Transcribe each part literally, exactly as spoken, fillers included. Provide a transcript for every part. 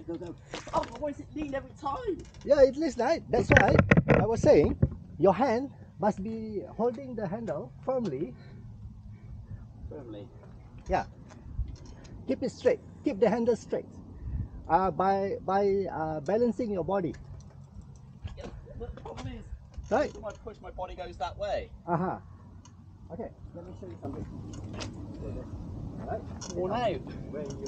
Go, go. Oh, but why does it lean every time? Yeah, it leads right. That's why I was saying your hand must be holding the handle firmly. Firmly. Yeah. Keep it straight. Keep the handle straight. Uh, by by uh, balancing your body. Yeah, the problem is, Right. when I push, my body goes that way. Uh huh. Okay. Let me show you something. Right. Worn out. When you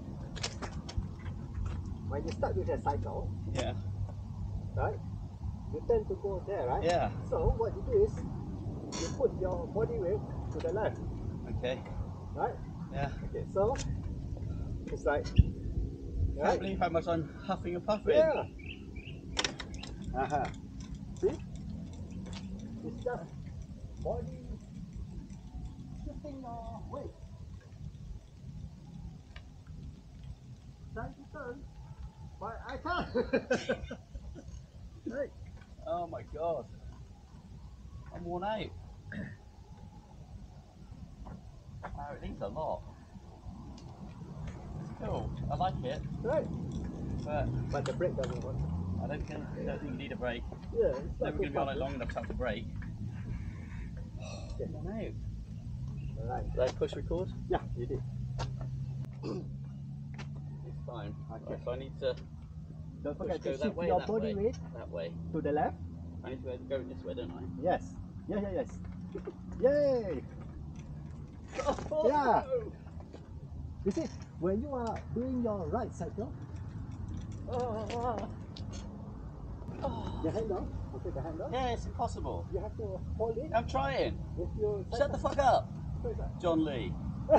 when you start with a cycle, Yeah. right? You tend to go there, right? Yeah. So what you do is you put your body weight to the left, Okay. right? Yeah. Okay. So it's like. I can't believe how much I'm huffing and puffing. Yeah. Uh huh. See? It's just body shifting your weight. Trying to turn, but I can't. Right. Oh my god. I'm worn out. Wow, it needs a lot. It's cool. I like it. Right. But But the brake doesn't work. I don't think, I don't think you need a brake. Yeah, it's Never not going to be on it long enough to have to brake. Okay. I'm worn out. Right. Did I push record? Yeah, you did. It's fine. Okay. Right, so I need to Don't push, forget go to that shift way, your that body way, weight that way. to the left. I need to go this way, don't I? Yes. Yeah, yeah, yes. Yay! Oh, Yeah. no. You see, when you are doing your right cycle, Oh, oh, oh. the handle, okay, the handle, Yeah, it's impossible. you have to hold it I'm trying. with your Shut the fuck up, fuck. John Lee.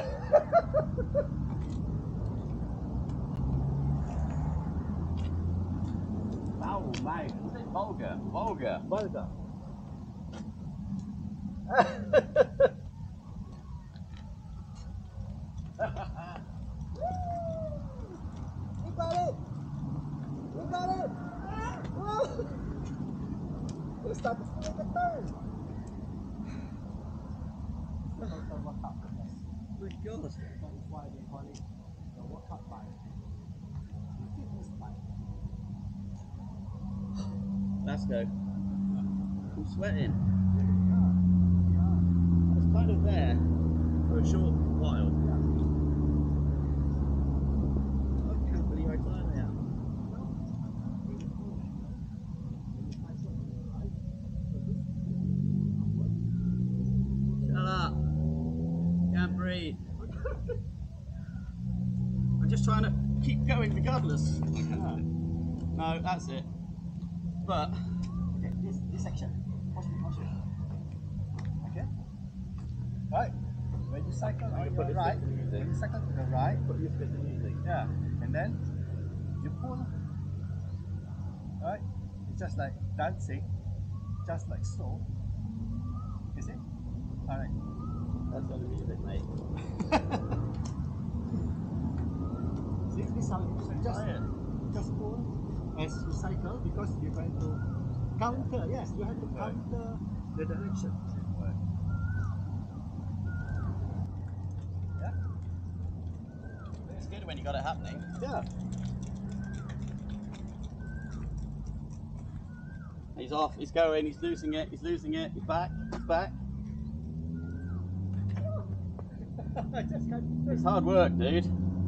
Foul mouth. Is it vulgar? Vulgar. Vulgar. You got it! You got it! Whoa! You start to feel the turn. Oh my god. That is why they call it the workout bike. The fitness bike. Let's go. I'm sweating. Yeah. I was kind of there for a short while. I can't believe I climbed there. Shut up. Can't breathe. I'm just trying to keep going regardless. No, that's it. But Okay, this, this section. Watch me, watch me. Okay? Right. When you cycle on put your this right, to the music. when you cycle to the right, put this bit of music. yeah, and then you pull. Right? It's just like dancing, just like so. You see? Alright. That's not the music, mate. See, this is how you just, Tired. just pull as you cycle because you're going to counter. Yes, you have to counter the direction. Yeah? It's good when you got it happening. Yeah. He's off, he's going, he's losing it, he's losing it, he's back, he's back. I just can't. It's hard work, dude.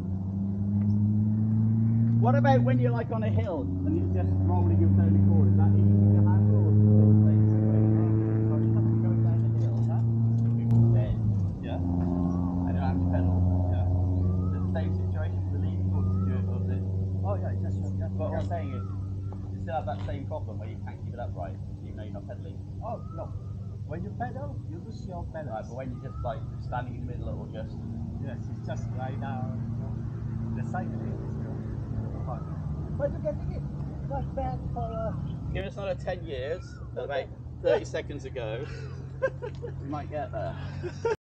What about when you're like on a hill and you're just rolling your fairly forward? Is that easy to handle? Or is it things so you have to go down the hill, huh? Then, Yeah. I don't have to pedal. Yeah. Is it the same situation with the lead or is it, or is it? Oh yeah, just yeah. But what yeah. I'm saying is, you still have that same problem where you can't keep it upright, even though you're not pedaling. Oh no. When you pedal, you lose your balance. Right, but when you're just like standing in the middle or just Yes, it's just lie down. You know. The cycling is your fun. But you're getting it. Not bad for a. give us another ten years, about thirty seconds ago, we might get there.